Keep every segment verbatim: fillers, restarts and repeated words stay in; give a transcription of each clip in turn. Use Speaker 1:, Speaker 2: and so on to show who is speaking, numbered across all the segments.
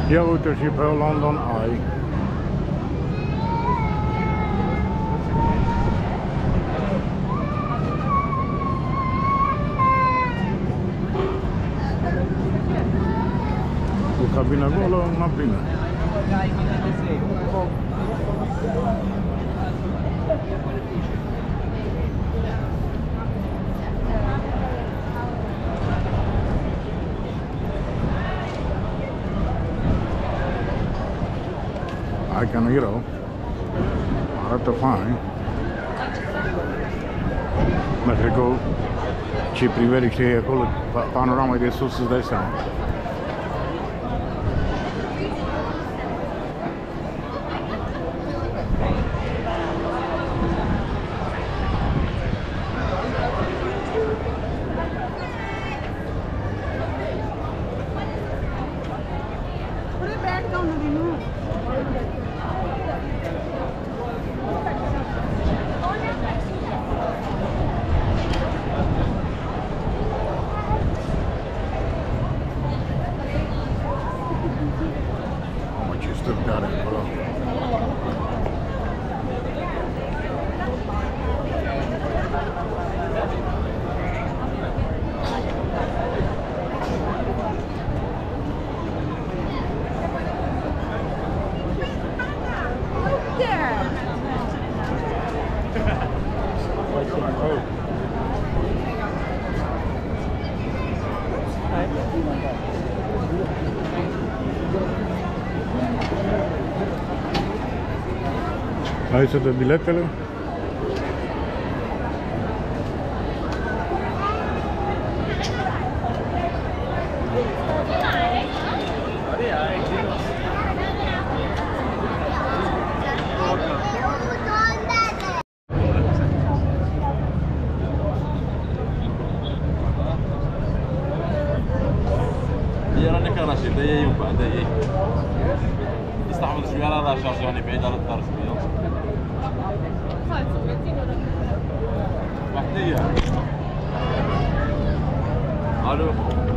Speaker 1: Ia uite și pe London Eye. Cu cabina goală, una plină. Hai că nu e rău. Arată fain. Dar cred că ce priveliște e acolo, panorama de sus, îți dai seama. Aici se dă biletele.
Speaker 2: رانا كراشي دايا وبعد دايا يستعمل شويه راه راه شارجوني بعيد على الدار شويه واحد هي الو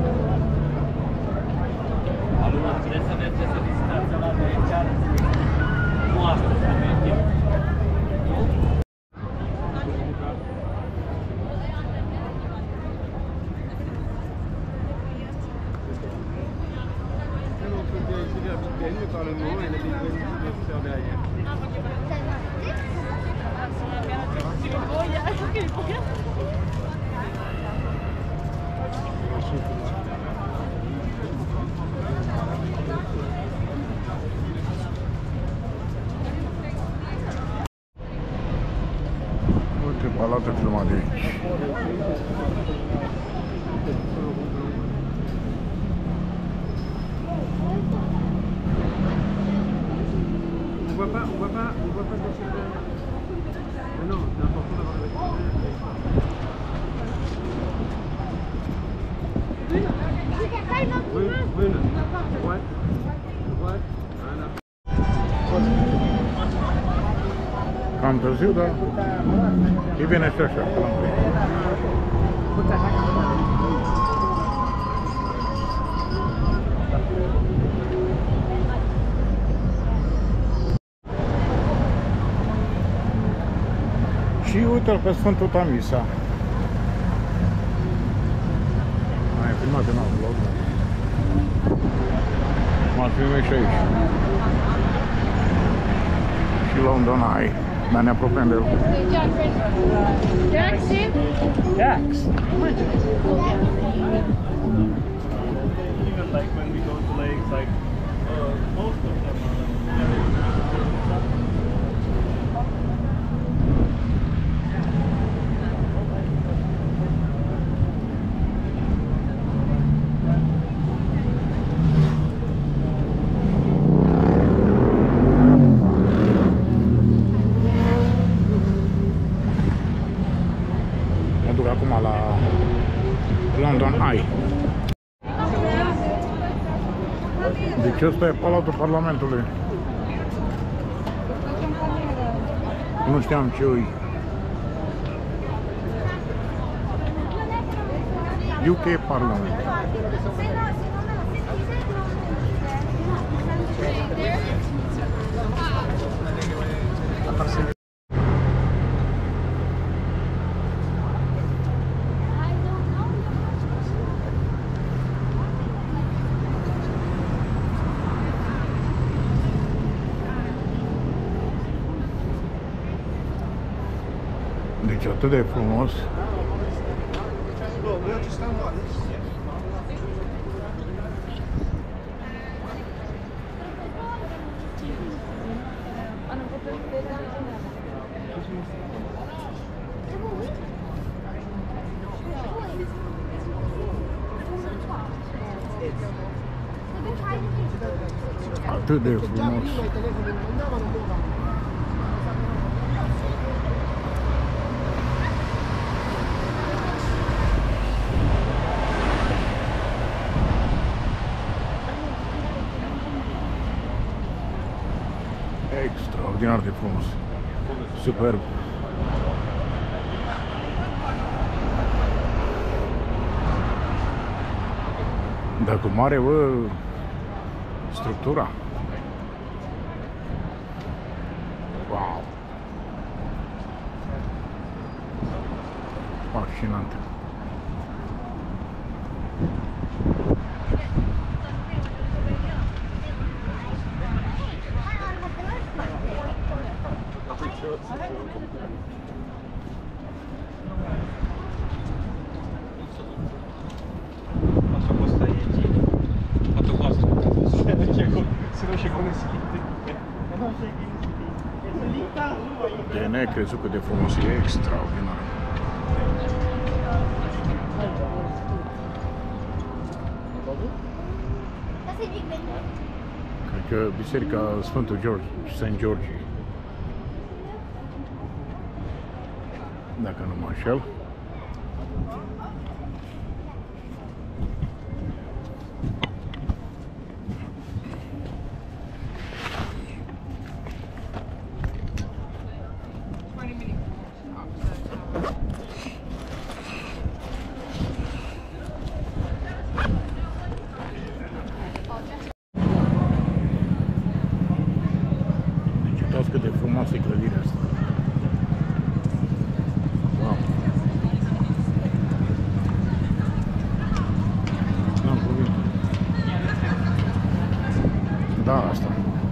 Speaker 2: الو
Speaker 3: Par le mot et la bienvenue de faire derrière.
Speaker 1: Uite, palatul filmat de aici.
Speaker 3: On voit pas, on voit pas, on voit pas de chez eux. Ah non, c'est important d'avoir la brune, brune, droite, droite, voilà.
Speaker 1: Cam târziu, dar e bine și așa. Și uite-l pe Sfântul Tamisa. Mai e filmat în alt vlog. M-am filmat și aici. Și London Eye. Dar ne apropiem de el.
Speaker 4: Dax?
Speaker 1: Dax!
Speaker 3: Even like when we go to lakes, like uh, most of them are
Speaker 1: acum la London Eye. Deci ăsta e Palatul Parlamentului. Nu știam ce e. U K Parliament. Deci atât de frumos. Atât de frumos. Extraordinar de frumos. Superb. Dar cu mare, bă, structura. Wow. Fascinant.
Speaker 3: Quanto costa Yeti? Quanto costa? Se non c'è come si
Speaker 1: De necrezut cât de frumos e, extraordinar. Cred că biserica Sfântul George, Saint George, dacă nu mă înșel. Cât de frumoasă e clădirea asta. Wow. N-am cuvinte. Da, asta.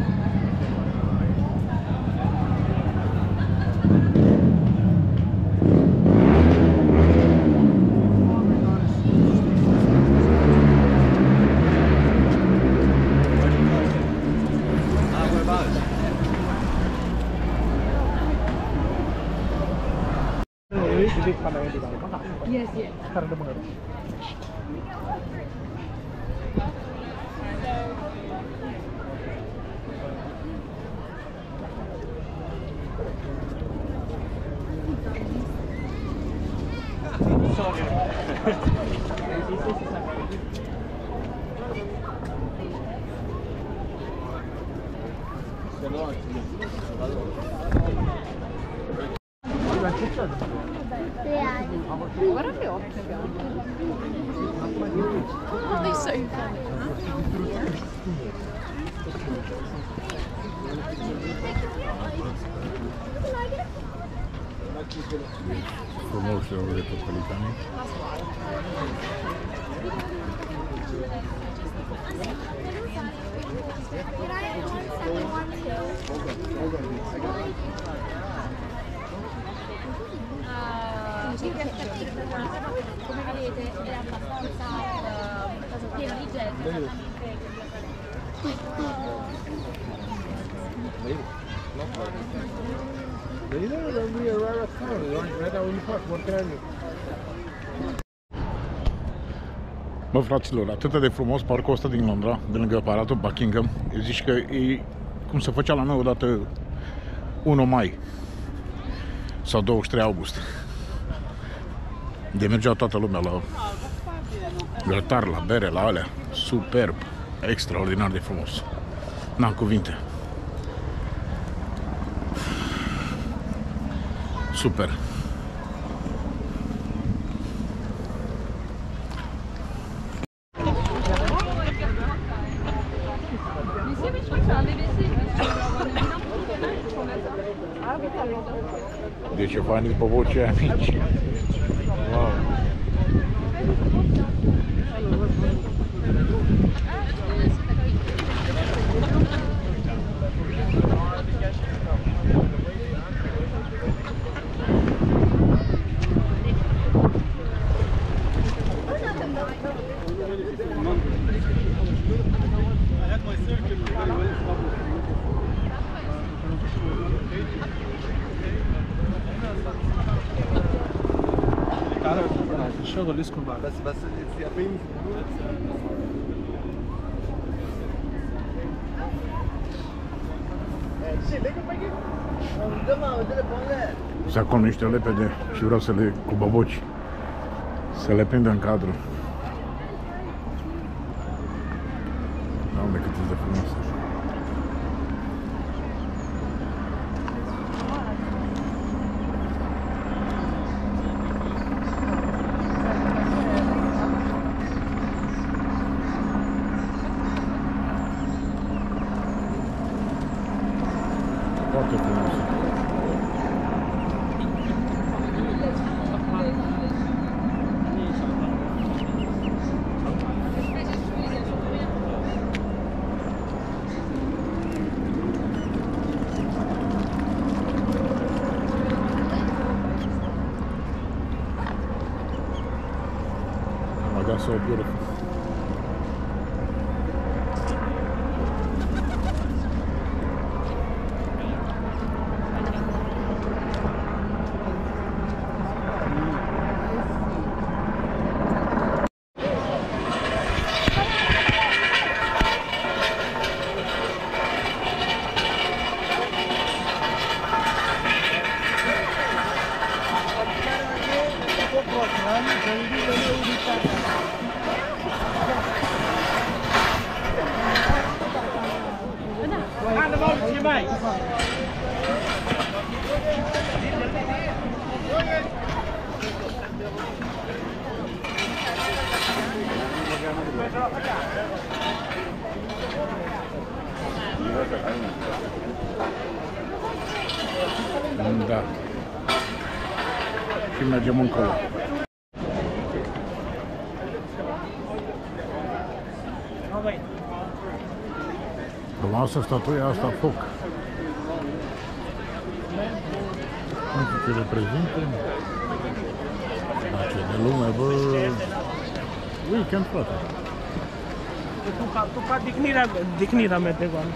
Speaker 4: Yes, yes. Guarda che occhio che ha. They're so funny.
Speaker 1: Frumos și de Topolitani.
Speaker 4: Come vedete è abbastanza pieno di gente.
Speaker 1: Bă, fraților, atât de frumos parcul ăsta din Londra, de lângă Palatul Buckingham. Eu zici că e cum se făcea la noi odată unu mai sau douăzeci și trei august. De mergea toată lumea la grătar, la bere, la alea. Superb, extraordinar de frumos. N-am cuvinte. Super. Deci e fain după vocea aia mici. Wow.
Speaker 3: شغل اسكن بعد.
Speaker 5: بس بس الثيابين
Speaker 1: Se acolo niște lepede și vreau să le, cu boboci, să le prindă în cadru. Doamne, cât e de frumos. Foarte frumos. Oh my God, so beautiful. Da. Și mergem încolo. Frumoasă statuia asta, foc. Nu știu ce reprezintă. Dar ce de lume, bă... Weekend, frate.
Speaker 3: Tu ca dignira, dignira mea de goală.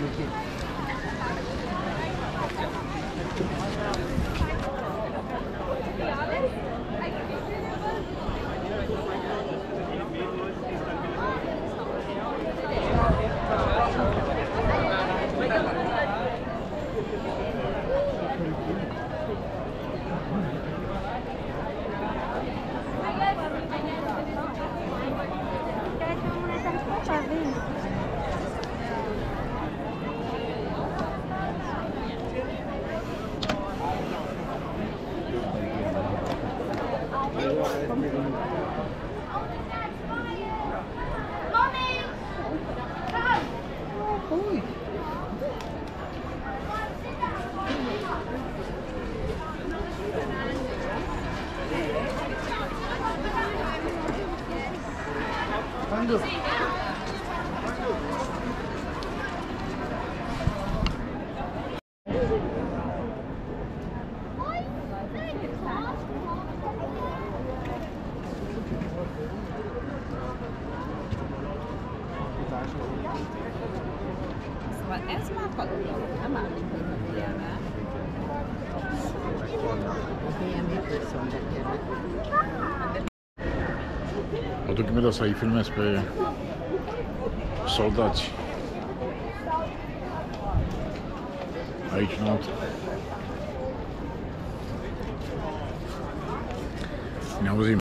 Speaker 6: Szóval ez már kalória, nem állít ilyenre.
Speaker 1: Mă duc imediat să-i filmez pe soldați. Aici înăuntru. Ne auzim.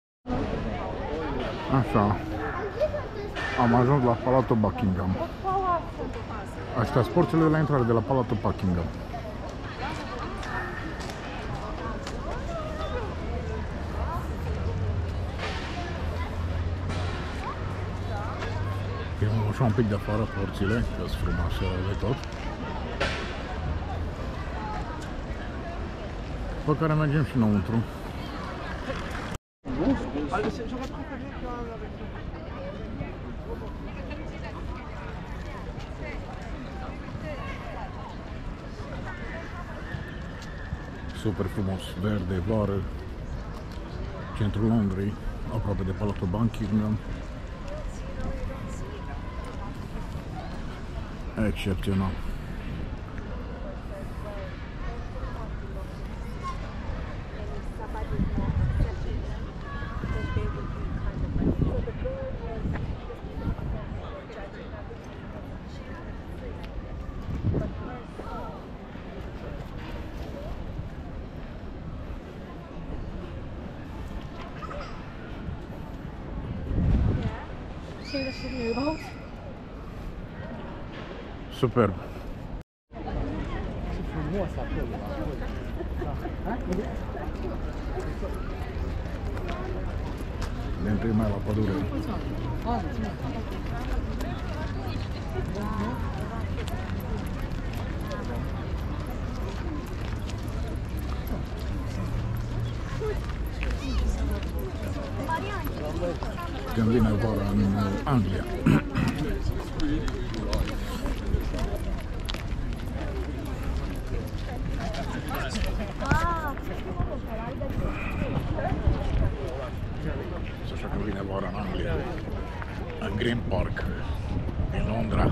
Speaker 1: Așa. Am ajuns la Palatul Buckingham. Astea sunt porțile de la intrare de la Palatul Buckingham. Filmăm așa un pic de afară porțile, că sunt frumoase de tot. După care mergem și înăuntru. Super frumos, verde, vară, centrul Londrei, aproape de Palatul Buckingham. Excepțional. Superb. Ne întâlnim mai la pădure. Când vine vara în Anglia. Așa când vine vara în Anglia, în Green Park, din Londra.